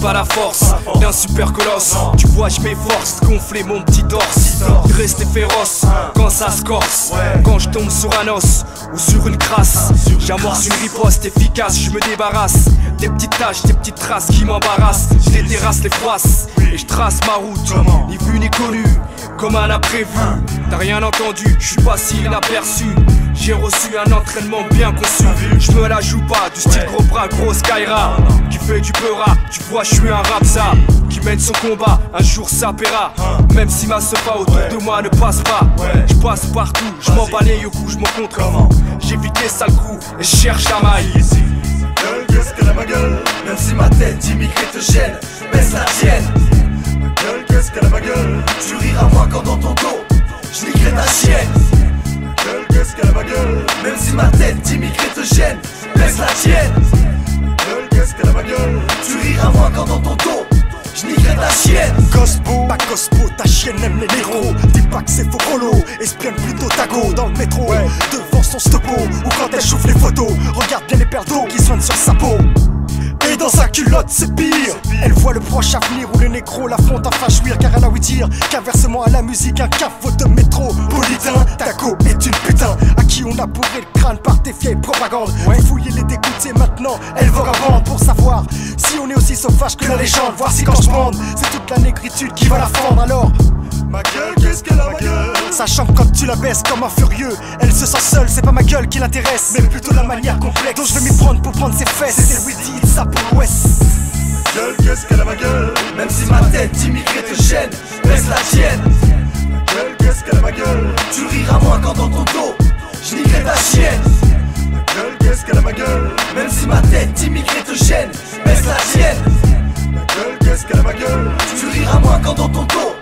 pas la force d'un super colosse. Tu vois je m'efforce de gonfler mon petit torse, de rester féroce quand ça se corse. Quand je tombe sur un os ou sur une crasse, j'amorce une riposte efficace. Je me débarrasse des petites taches, des petites traces qui m'embarrassent. Je déterrasse les froisses et je trace ma route, ni vu ni connu, comme un imprévu. T'as rien entendu, je suis pas si inaperçu. J'ai reçu un entraînement bien conçu. Je me la joue pas, du style gros bras, gros Skyra, qui fait du peura. Tu vois, je suis un rapsa qui mène son combat, un jour ça paiera. Même si ma sofa autour de moi ne passe pas, je passe partout, je m'en balaye au cou, je m'en contrefous. J'évite les sales coups et je cherche la maille. Gueule, qu'est-ce qu'elle a ma gueule? Même si ma tête immigrée te gêne, baisse la tienne. Gueule, qu'est-ce qu'elle a ma gueule? Tu riras moins quand dans ton dos je niquerai ta chienne. Gueule, qu'est-ce qu'elle a ma gueule? Même si ma tête immigrée te gêne, baisse la tienne. Gueule, qu'est-ce qu'elle a ma gueule? Tu riras moins quand dans ton dos je niquerai ta chienne. Cospo, pas Cospo, ta chienne aime les négros. Dis pas que c'est faux colo, espionne plutôt ta go dans le métro, devant son stopo, ou quand elle chauffe les photos. Regarde bien les paires d'eau qui soignent sur sa peau. Et dans sa culotte c'est pire. Elle voit le proche avenir où les négros la font enfin jouir. Car elle a ouï dire qu'inversement à la musique un cafot de métropolitain. Taco est une putain à qui on a bourré le crâne par tes vieilles propagandes. Fouiller les dégoûter maintenant, elle vagabonde pour savoir si on est aussi sauvage que la légende. Voir si quand je bande, c'est toute la négritude qui va la fendre. Alors ma gueule, qu'est-ce qu'elle a ma gueule? Sachant que quand tu la baisses comme un furieux, elle se sent seule, c'est pas ma gueule qui l'intéresse, mais plutôt la manière complexe dont je vais m'y prendre pour prendre ses fesses. C'était le witty, ça pour l'ouest. Gueule, qu'est-ce qu'elle a ma gueule? Même si ma tête immigrée te gêne, baisse la tienne. Gueule, qu'est-ce qu'elle a ma gueule? Tu riras moins quand dans ton dos je niquerai ta chienne. Gueule, qu'est-ce qu'elle a ma gueule? Même si ma tête immigrée te gêne, baisse la tienne. Gueule, qu'est-ce qu'elle a ma gueule? Tu riras moins quand dans ton dos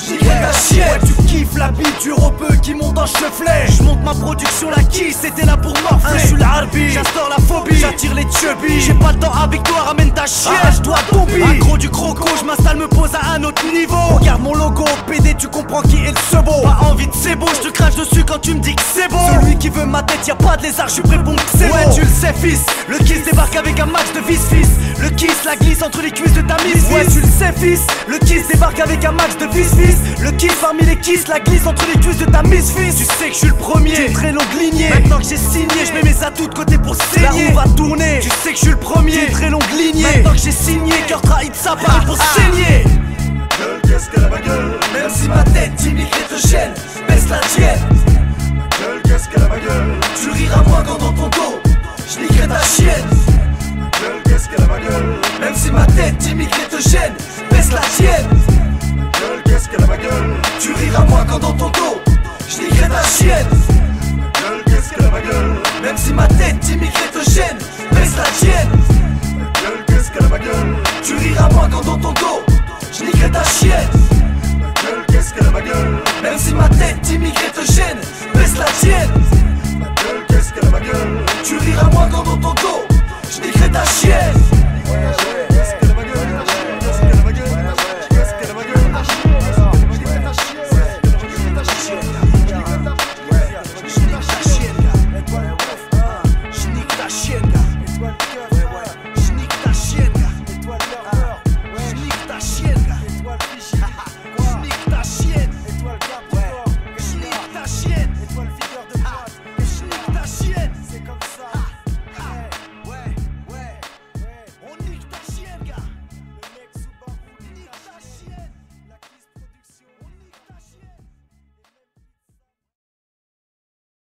ta chienne. Ouais, tu kiffes la bite du ropeux qui monte en chevelet. Je monte ma production, la qui c'était là pour morfler. Je suis l'arbi, j'instaure la phobie, j'attire les chubbies. J'ai pas le temps avec toi, ramène ta chienne. Je dois tomber. Accro du croco, je m'installe, me pose à un autre niveau. Regarde mon logo, PD, tu comprends qui est le sebo. Pas envie de c'est beau, je te crache dessus quand tu me dis que c'est beau. Celui qui veut ma tête, y'a pas de lézard, je suis prêt pour que c'est ouais, tu le sais fils. Le kiss débarque avec un match de vis-fils. Le kiss, la glisse entre les cuisses de ta mise. Ouais, tu le sais fils. Le kiss débarque avec un match de vis-fils. Le kiss parmi les kisses, la glisse entre les cuisses de ta misfits. Tu sais que je suis le premier, j'ai une très longue lignée. Maintenant que j'ai signé, je mets mes atouts de côté pour saigner. La roue va tourner, tu sais que je suis le premier, j'ai une très longue lignée. Maintenant que j'ai signé, cœur trahi de sa part pour saigner. Gueule, qu'est-ce qu'elle a ma gueule? Même si ma tête immigrée te gêne, baisse la tienne. Gueule, qu'est-ce qu'elle a